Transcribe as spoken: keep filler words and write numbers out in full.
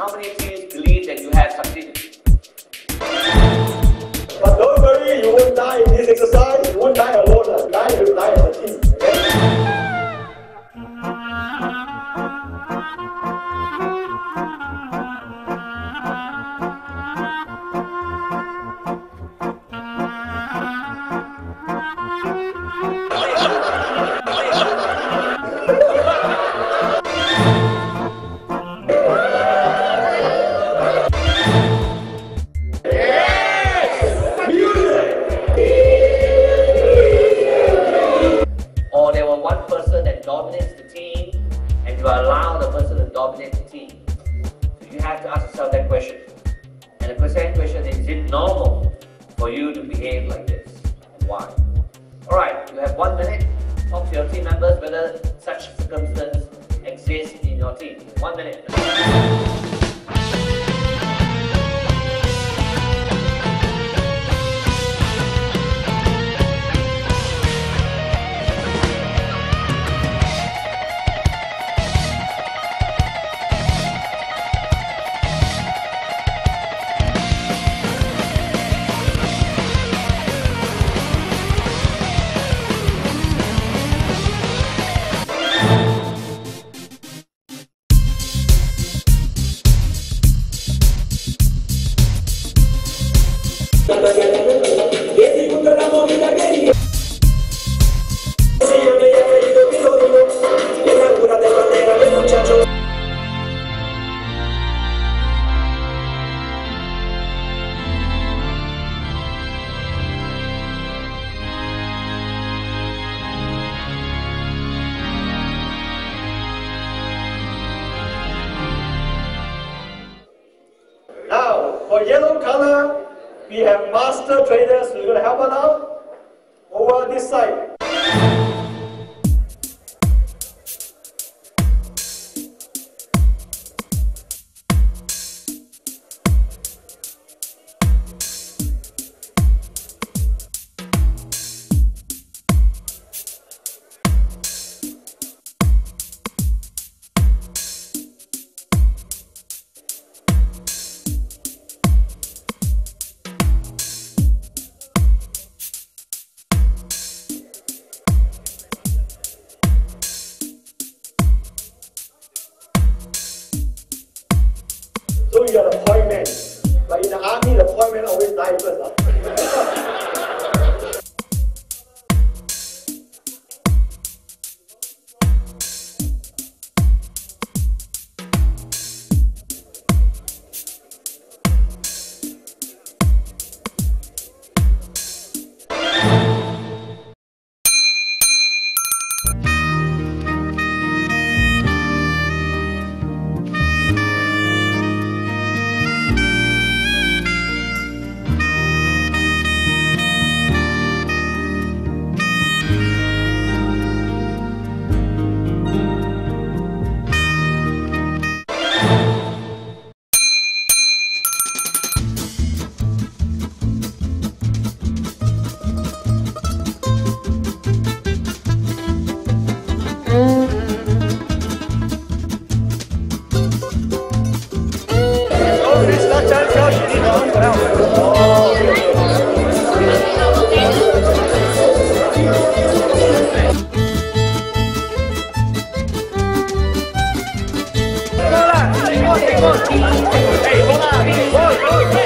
how many teams believe that you have succeeded? But don't worry, you won't die in this exercise. You won't die alone. Die, you die as a team. Okay? Or there was one person that dominates the team and you allow the person to dominate the team. So you have to ask yourself that question. And the second question is, is it normal for you to behave like this? And why? Alright, you have one minute. Talk to your team members whether such circumstance exists in your team. One minute. Now, for yellow color, we have master traders who are going to help us out over this side. So you are the point man. But in the army, the point man always die first. Huh? Hey,